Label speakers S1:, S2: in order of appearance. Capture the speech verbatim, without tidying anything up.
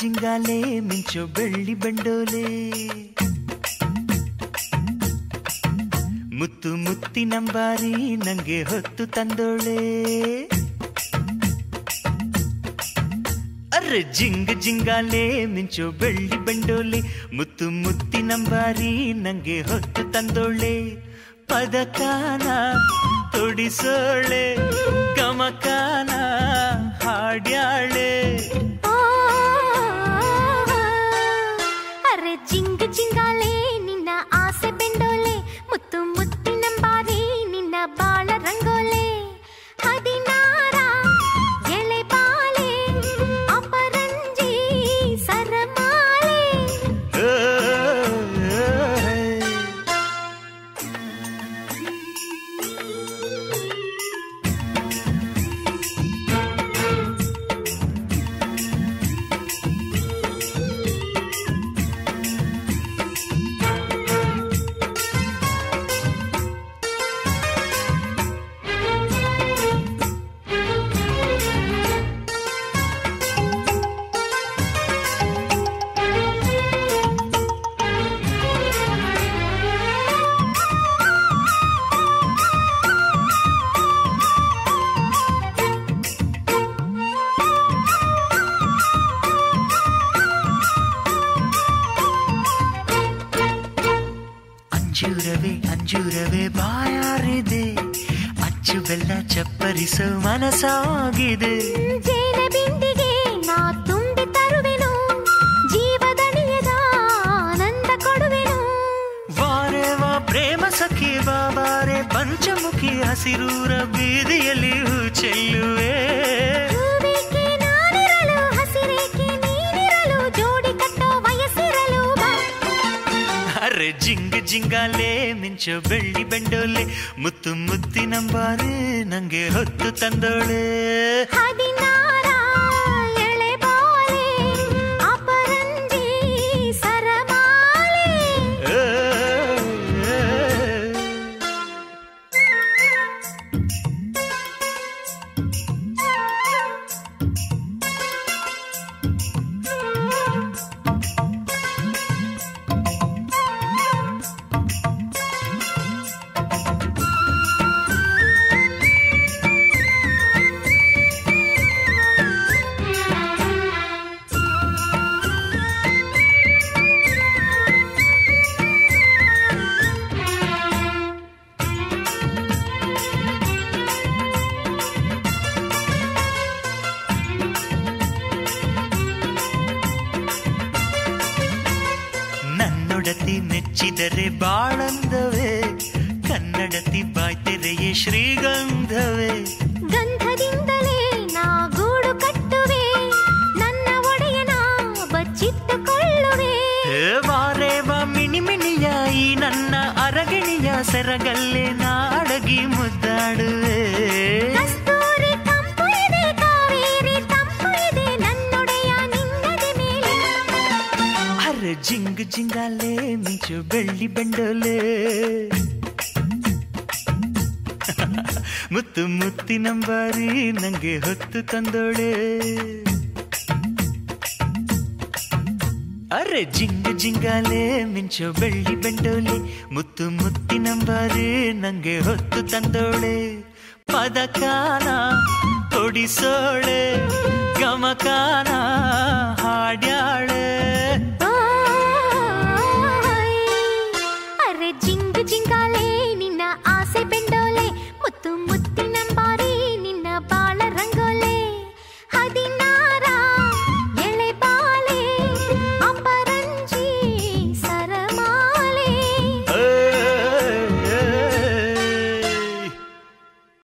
S1: ಜಿಂಗಾಲೆ ಮಿಂಚೋ ಬೆಳ್ಳಿ ಬಂಡೋಲೆ ಮುತ್ತು ಮುತ್ತಿನಂಬಾರಿ ನಂಗೆ ಹೊತ್ತು ತಂದೋಳೆ ಅರೆ ಜಿಂಗ ಜಿಂಗಾಲೆ ಮಿಂಚೋ ಬೆಳ್ಳಿ ಬಂಡೋಲೆ ಮುತ್ತು ಮುತ್ತಿನಂಬಾರಿ ನಂಗೆ ಹೊತ್ತು ತಂದೋಳೆ ಪದಕಾನ ತೊಡಿಸೋಳೆ ಗಮಕಾನ ಹಾಡ್ಯಾಳೆ
S2: ಅರೆ ಜಿಂಗ ಜಿಂಗಾಲೆ ನಿನ್ನ ಆಸೆ ಬೆಂಡೋಲೆ ಮುತ್ತು ಮುತ್ತಿನಂಬಾರಿ ನಿನ್ನ ಬಾಳ ರಂಗೋಲೆ ಹದಿನಾರ ಎಳೆ ಬಾಳೆ ಅಪರಂಜಿ ಸರಮಾಲೆ
S1: ಅಂಜೂರವೇ ಅಂಜೂರವೇ ಬಾಯಾರಿದೆ ಅಚ್ಚು ಬೆಲ್ಲ ಚಪ್ಪರಿಸೋ ಮನಸಾಗಿದೆ
S2: ಜೇನ ಬಿಂದಿಗೆ ನಾ ತುಂಬಿ ತರುವೆನು ಜೀವದಣಿಯದ ಆನಂದ ಕೊಡುವೆನು
S1: ವಾರೆ ವಾ ಪ್ರೇಮ ಸಖಿ ಬಾಬಾರೆ ಪಂಚಮುಖಿ ಹಸಿರೂರ ಬೀದಿಯಲ್ಲಿ ಹೂ ಚೆಲ್ಲುವೆ
S2: ಹೂವಿಗೆ ನಾನಿರಲು ಹಸಿರೇಕೆ ನೀನಿರಲು ಜೋಡಿ ಕಟ್ಟೋ ವಯಸ್ಸಿರಲು ಬಾ
S1: ಅರೆ ಜಿಂಗ ಜಿಂಗಾಲೆ ಮಿಂಚೋ ಬೆಳ್ಳಿ ಬಂಡೋಲೆ ಮುತ್ತು ಮುತ್ತಿನಂಬಾರೆ ನಂಗೆ ಹೊತ್ತು ತಂದೋಳೆ
S2: ಹದಿನಾರ ಎಳೆ ಬಾಳೆ ಅಪರಂಜಿ ಸರಮಾಲೆ ನನ್ನೊಡತಿ ಮೆಚ್ಚಿದರೆ ಬಾಳಂದವೇ ಕನ್ನಡತಿ ಬಾಯ್ತೆರೆಯೇ ಶ್ರೀಗಂಧವೇ ಗಂಧದಿಂದಲೇ ನಾ ಗೂಡು ಕಟ್ಟುವೆ ನನ್ನ ಒಡೆಯನ ಬಚ್ಚಿಟ್ಟುಕೊಳ್ಳುವೆ
S1: ವಾರೆ ವಾ ಮಿಣಿ ಮಿಣಿಯ ಈ ನನ್ನ ಅರಗಿಣಿಯ ಸೆರಗಲ್ಲೇ ನಾಡಗಿ ಮುದ್ದಾಡುವೆ
S2: ಕಸ್ತೂರಿ ತಂಪು ಇದೆ ಕಾವೇರಿ ತಂಪು ಇದೆ ನನ್ನೊಡೆಯ ನಿನ್ನದೆ ಮೇಲೆ
S1: ಅರೆ ಜಿಂಗ ಜಿಂಗಾಲೆ ಮಿಂಚು ಬೆಳ್ಳಿ ಬಂಡೋಲೆ ಮುತ್ತು ಮುತ್ತಿನಂಬಾರಿ ನಂಗೆ ಹೊತ್ತು ತಂದೋಳೆ ಅರೆ ಜಿಂಗ ಜಿಂಗಾಲೆ ಮಿಂಚೋ ಬೆಳ್ಳಿ ಬಂಡೋಲೆ ಮುತ್ತು ಮುತ್ತಿನಂಬಾರಿ ನಂಗೆ ಹೊತ್ತು ತಂದೋಳೆ ಪದಕಾನ ತೊಡಿಸೋಳೆ ಗಮಕಾನ ಹಾಡ್ಯಾಳೆ